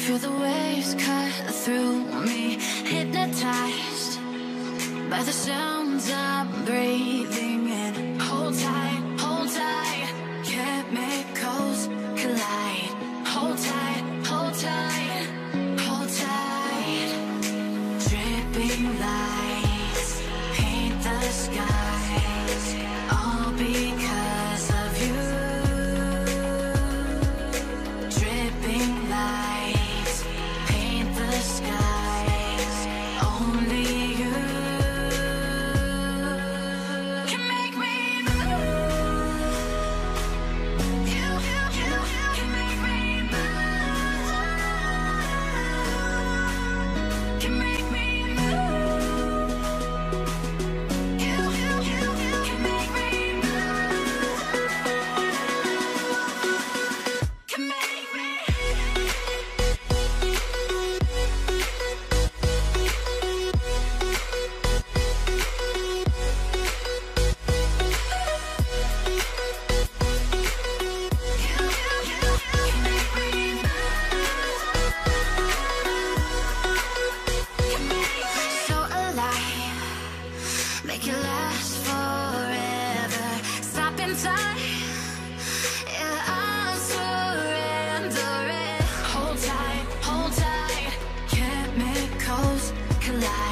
Feel the waves cut through me, hypnotized by the sounds I'm breathing in. Hold tight, chemicals collide. Hold tight, hold tight, hold tight. Dripping lights paint the skies, all because of you. Dripping lights paint the skies, only you can make me move. You can make me move. Can make me move. You can make me move. Can make me. So alive, make it last forever. Stop in time, yeah, I'm surrendering. Hold tight, chemicals collide.